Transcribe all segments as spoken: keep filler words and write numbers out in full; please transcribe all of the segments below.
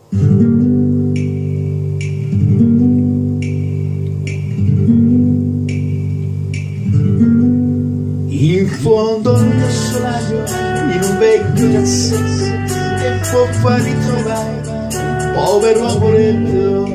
In fondo al mio solaio, in un vecchio cassetto, che può far ritrovare un povero amoretto.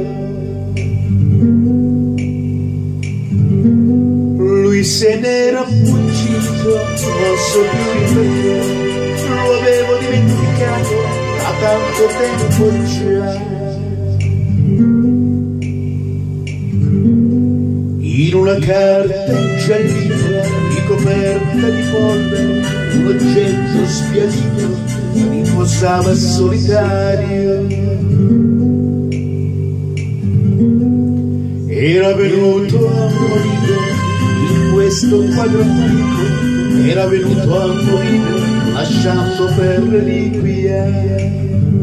Lui se n'era fuggito, non so più perché, lo avevo dimenticato da tanto tempo già. In una carta ingiallita, ricoperta di polvere, un oggetto sbiadito riposava solitario. Era venuto a morire in questo quadro antico, era venuto a morire lasciando per reliquia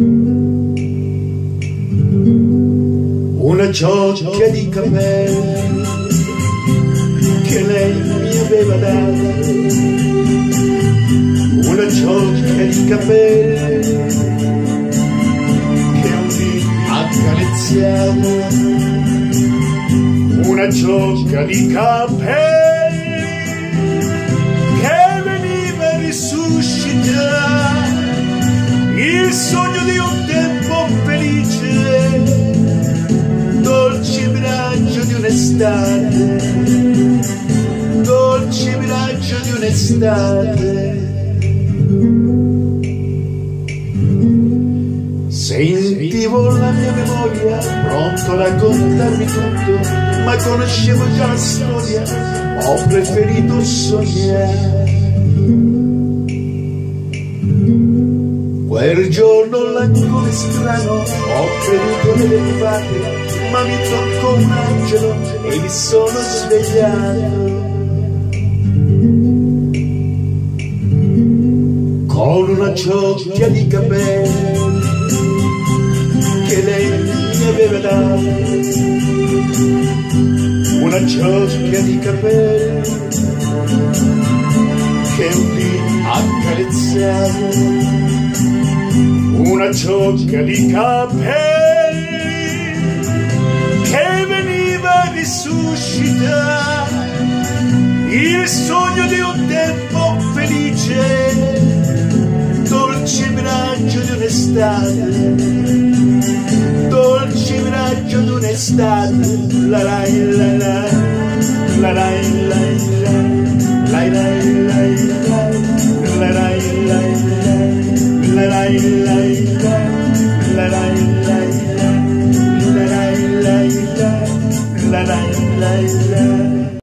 una ciocca di capelli che lei mi aveva dato, una ciocca di capelli che un dì accarezziamo, una ciocca di capelli che veniva a risuscitare il sogno di un tempo felice, dolce miraggio di un'estate, dolce miraggio di un'estate. Sentivo la mia memoria pronto a raccontarmi tutto, ma conoscevo già la storia, ho preferito sognare. Quel giorno l'ancora strano, ho creduto nelle fate, ma mi toccò un angelo e mi sono svegliato con una ciocca di capelli che lei mi aveva dato, una ciocca di capelli che un dì accarezzavo, una ciocca di capelli che veniva a risuscitare il sogno di un tempo felice, dolce miraggio di un'estate, dolce miraggio di un'estate. La la la la la la la la la la la la la